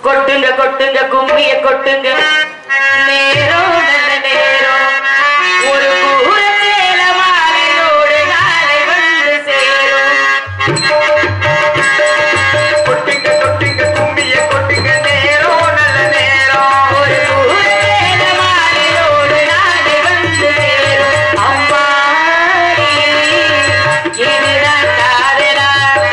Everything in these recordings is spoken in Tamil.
கொட்டுங்க கொட்டுங்க கும்மிய கொட்டுங்க நேரம் நல்ல நேரம் ஒரு கூரத்தேல மாலையோடு நாளை வந்து சேரும் கொட்டுங்க கொட்டுங்க கும்மிய கொட்டுங்க நேரம் நல்ல நேரம் ஒரு கூரத்தேல மாலையோடு நாளை வந்து சேரும் அம்மாடி இதுதான் காதலா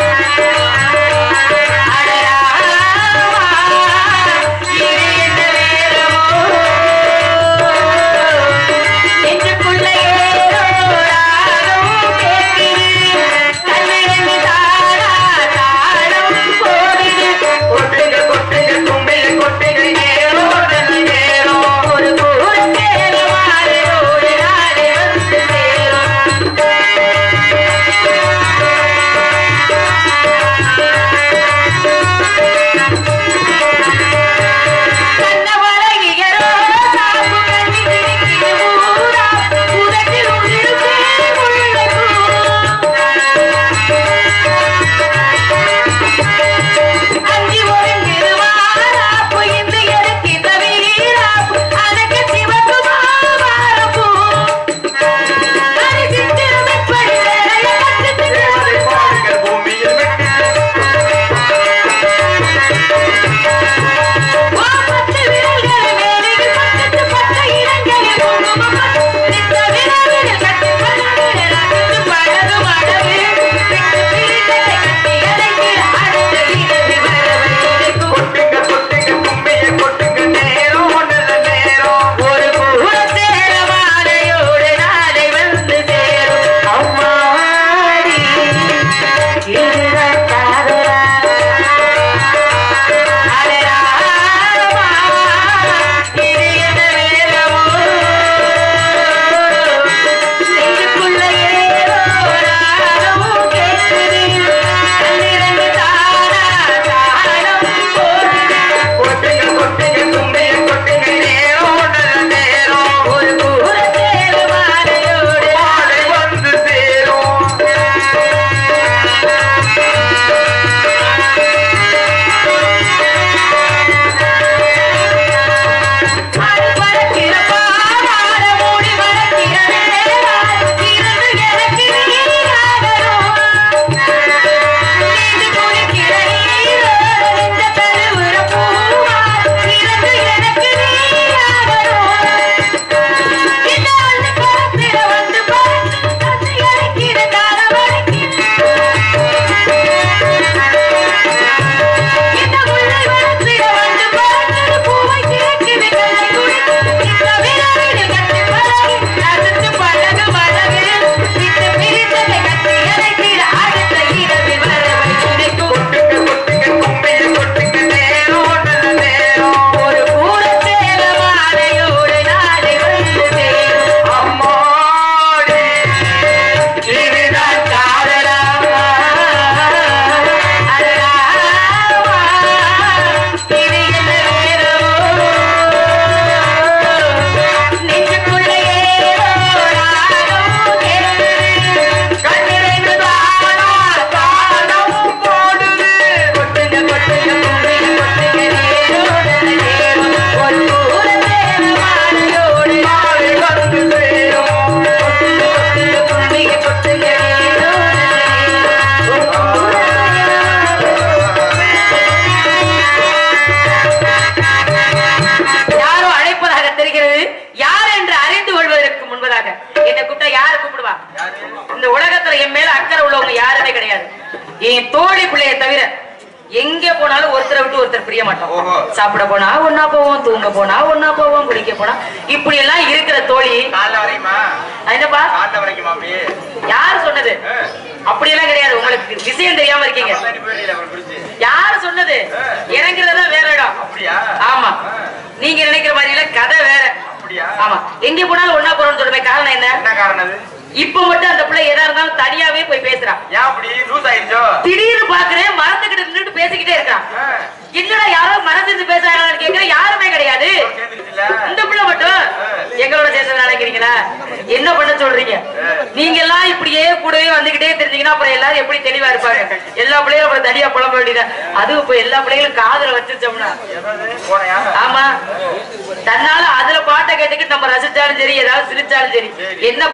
இந்த உலகத்துல என் மேல அக்கறை உள்ளவங்க யாருமே கிடையாது. என் தோழி பிள்ளைய தவிர எங்க போனாலும் ஒருத்தரை விட்டு ஒருத்தர் பிரிய மாட்டோம். சாப்பிட போனா ஒன்னா போவோம், தூங்க போனா ஒன்னா போவோம், குளிக்க போனா இப்படி எல்லாம் இருக்கிற தோழி. என்னப்பா யாரு சொன்னது? அப்படி எல்லாம் கிடையாது. உங்களுக்கு விஷயம் தெரியாம இருக்கீங்க. யாரு சொன்னது? இறங்குறதுதான் வேற இடம். ஆமா, நீங்க நினைக்கிற மாதிரி இல்ல, கதை வேற. ஆமா, எங்க போனாலும் ஒன்னா போறோம்னு சொல்லுமே. காரணம் என்ன காரணம்? இப்ப மட்டும் அந்த பிள்ளை எதா இருந்தாலும் தனியாவே போய் பேசுறான். திடீர்னு பாக்குறேன் மறந்துகிட்டு நின்றுட்டு பேசிக்கிட்டே இருக்கான். என்னடா யாரோ மறந்து பேசுறாங்கன்னு கேக்குற, யாருமே கிடையாது. இந்த பிள்ளை மட்டும் எங்களோட சேர்ந்து நினைக்கிறீங்களா? என்ன பண்ண சொல்றீங்க? நீங்க எல்லாம் இப்படியே கூடவே வந்துகிட்டே தெரிஞ்சீங்கன்னா அப்புறம் எல்லாரும் எப்படி தெளிவா இருப்பாங்க? எல்லா பிள்ளைகளும் அப்புறம் தனியா புலம்ப வேண்டியதான். அதுவும் இப்ப எல்லா பிள்ளைகளும் காதல வச்சிருச்சோம்னா, ஆமா, தன்னால அதுல பாட்டை கேட்டுக்கிட்டு நம்ம ரசிச்சாலும் சரி, ஏதாவது சிரிச்சாலும் சரி, என்ன